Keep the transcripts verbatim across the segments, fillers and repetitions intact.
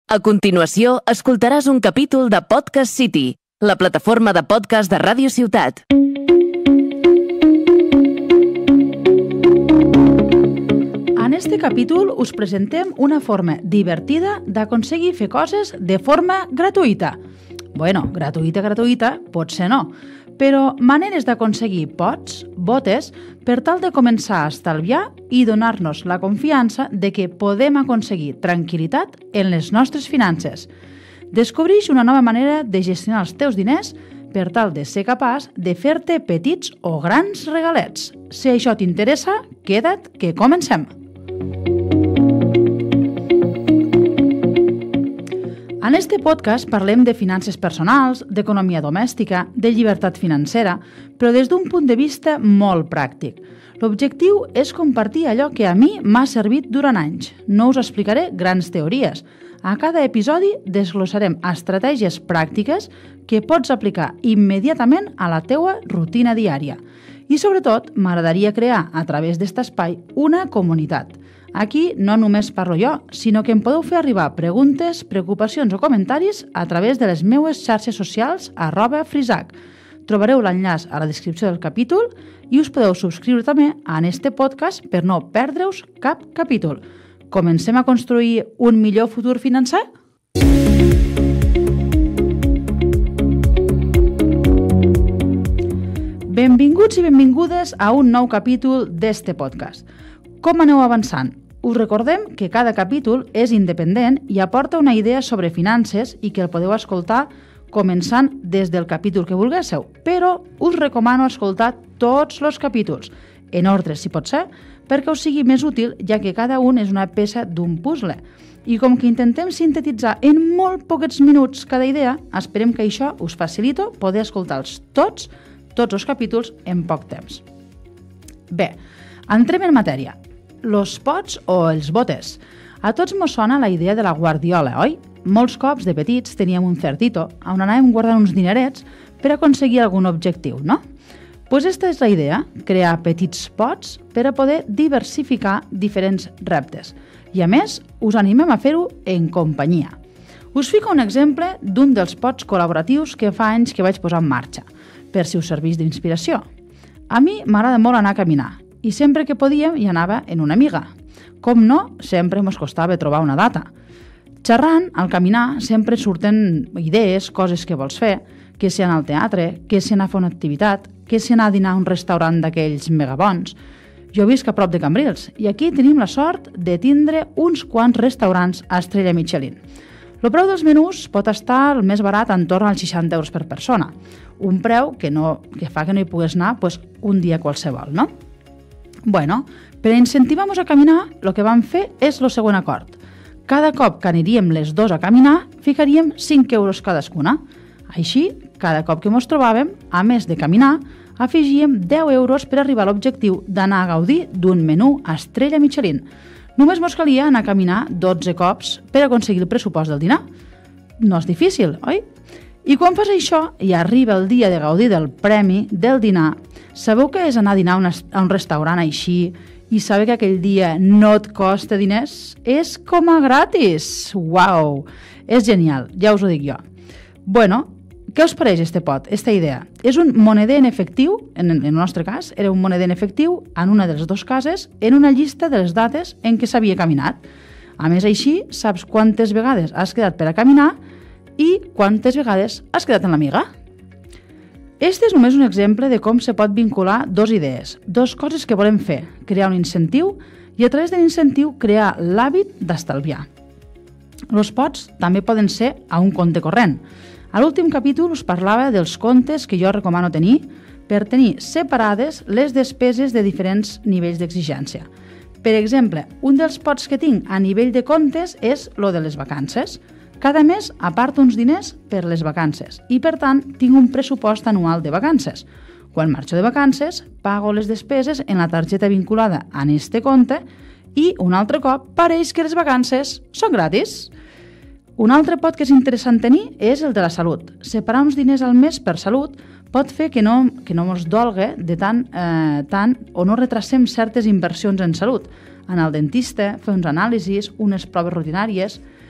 A continuació, escoltaràs un capítol de Podcast City, la plataforma de podcast de Ràdio Ciutat. En este capítol us presentem una forma divertida d'aconseguir fer coses de forma gratuïta. Bueno, gratuïta, gratuïta, potser no, però maneres d'aconseguir pots, botes, per tal de començar a estalviar i donar-nos la confiança de que podem aconseguir tranquil·litat en les nostres finances. Descobreix una nova manera de gestionar els teus diners per tal de ser capaç de fer-te petits o grans regalets. Si això t'interessa, queda't que comencem! En este podcast parlem de finances personals, d'economia domèstica, de llibertat financera, però des d'un punt de vista molt pràctic. L'objectiu és compartir allò que a mi m'ha servit durant anys. No us explicaré grans teories. A cada episodi desglossarem estratègies pràctiques que pots aplicar immediatament a la teua rutina diària. I sobretot, m'agradaria crear a través d'aquest espai una comunitat. Aquí no només parlo jo, sinó que em podeu fer arribar preguntes, preocupacions o comentaris a través de les meues xarxes socials arroba frisac. Trobareu l'enllaç a la descripció del capítol i us podeu subscriure també en este podcast per no perdre-us cap capítol. Comencem a construir un millor futur financer? Benvinguts i benvingudes a un nou capítol d'este podcast. Com aneu avançant? Us recordem que cada capítol és independent i aporta una idea sobre finances i que el podeu escoltar començant des del capítol que vulguéssiu, però us recomano escoltar tots els capítols, en ordre si pot ser, perquè us sigui més útil, ja que cada un és una peça d'un puzzle. I com que intentem sintetitzar en molt poquets minuts cada idea, esperem que això us facilito poder escoltar-los tots, tots els capítols en poc temps. Bé, entrem en matèria. Los pots o els botes. A tots mos sona la idea de la guardiola, oi? Molts cops de petits teníem un cerdito on anàvem guardant uns dinerets per aconseguir algun objectiu, no? Pues esta és la idea, crear petits pots per a poder diversificar diferents reptes. I a més, us animem a fer-ho en companyia. Us fico un exemple d'un dels pots col·laboratius que fa anys que vaig posar en marxa, per si us serveix d'inspiració. A mi m'agrada molt anar a caminar, i sempre que podíem hi anava en una amiga. Com no, sempre mos costava trobar una data. Xerrant, al caminar, sempre surten idees, coses que vols fer, que si anar al teatre, que si anar a fer una activitat, que si anar a dinar a un restaurant d'aquells megabons. Jo visc a prop de Cambrils i aquí tenim la sort de tindre uns quants restaurants a estrella Michelin. El preu dels menús pot estar el més barat entorn als seixanta euros per persona, un preu que, no, que fa que no hi pugues anar pues, un dia qualsevol, no? Bueno, per incentivar-nos a caminar, el que vam fer és el següent acord. Cada cop que aniríem les dos a caminar, ficaríem cinc euros cadascuna. Així, cada cop que ens trobàvem, a més de caminar, afegíem deu euros per arribar a l'objectiu d'anar a gaudir d'un menú a estrella Michelin. Només mos calia anar a caminar dotze cops per aconseguir el pressupost del dinar. No és difícil, oi? I quan fas això i arriba el dia de gaudir del premi del dinar, sabeu què és anar a dinar a un restaurant així i saber que aquell dia no et costa diners? És com a gratis! Uau! És genial, ja us ho dic jo. Bueno, què us pareix este pot, esta idea? És un moneder en efectiu, en el nostre cas, era un moneder en efectiu, en una de les dues cases, en una llista de les dates en què s'havia caminat. A més, així, saps quantes vegades has quedat per a caminar i quantes vegades has quedat amb l'amiga. Este és només un exemple de com se pot vincular dos idees, dos coses que volem fer, crear un incentiu i a través de l'incentiu crear l'hàbit d'estalviar. Els pots també poden ser a un compte corrent. A l'últim capítol us parlava dels comptes que jo recomano tenir per tenir separades les despeses de diferents nivells d'exigència. Per exemple, un dels pots que tinc a nivell de comptes és lo de les vacances. Cada mes aparto uns diners per les vacances i, per tant, tinc un pressupost anual de vacances. Quan marxo de vacances, pago les despeses en la targeta vinculada a este compte i, un altre cop, pareix que les vacances són gratis. Un altre pot que és interessant tenir és el de la salut. Separar uns diners al mes per salut pot fer que no, que no ens dolgue de tant, eh, tant o no retrasem certes inversions en salut. Anar al dentista, fer uns anàlisis, unes proves rutinàries.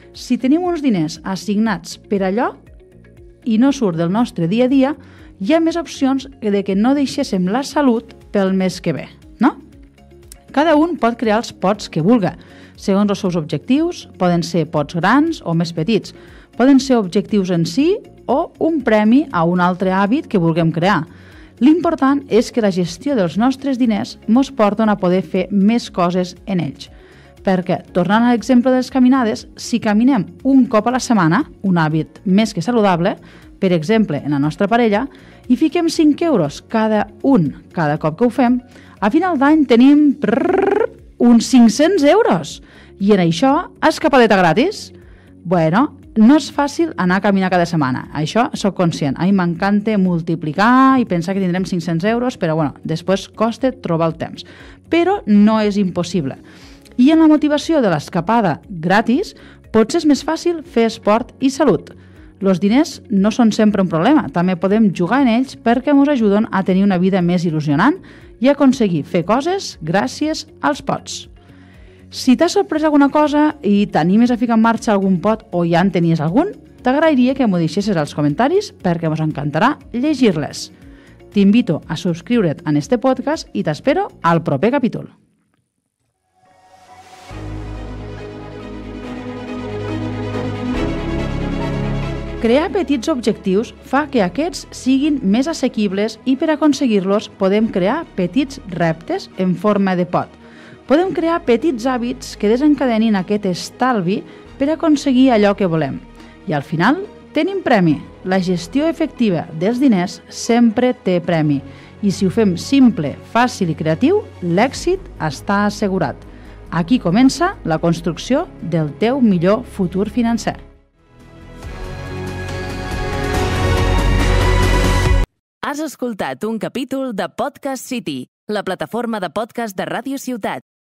Si tenim uns diners assignats per allò i no surt del nostre dia a dia, hi ha més opcions de que no deixéssim la salut pel mes que ve, no? Cada un pot crear els pots que vulga. Segons els seus objectius, poden ser pots grans o més petits. Poden ser objectius en si o un premi a un altre hàbit que vulguem crear. L'important és que la gestió dels nostres diners ens porten a poder fer més coses en ells. Perquè, tornant a l'exemple de les caminades, si caminem un cop a la setmana, un hàbit més que saludable, per exemple, en la nostra parella, i fiquem cinc euros cada un cada cop que ho fem, a final d'any tenim prrrr, uns cinc-cents euros. I en això, escapadeta gratis? Bueno, no és fàcil anar a caminar cada setmana. Això sóc conscient. A mi m'encanta multiplicar i pensar que tindrem cinc-cents euros, però bueno, després costa trobar el temps. Però no és impossible. I en la motivació de l'escapada gratis, potser és més fàcil fer esport i salut. Els diners no són sempre un problema, també podem jugar en ells perquè ens ajuden a tenir una vida més il·lusionant i aconseguir fer coses gràcies als pots. Si t'has sorprès alguna cosa i t'animes a ficar en marxa algun pot o ja en tenies algun, t'agrairia que m'ho deixessis als comentaris perquè ens encantarà llegir-les. T'invito a subscriure't en este podcast i t'espero al proper capítol. Crear petits objectius fa que aquests siguin més assequibles i per aconseguir-los podem crear petits reptes en forma de pot. Podem crear petits hàbits que desencadenin aquest estalvi per aconseguir allò que volem. I al final tenim premi. La gestió efectiva dels diners sempre té premi. I si ho fem simple, fàcil i creatiu, l'èxit està assegurat. Aquí comença la construcció del teu millor futur financer. Has escoltat un capítol de Podcast City, la plataforma de podcast de Ràdio Ciutat.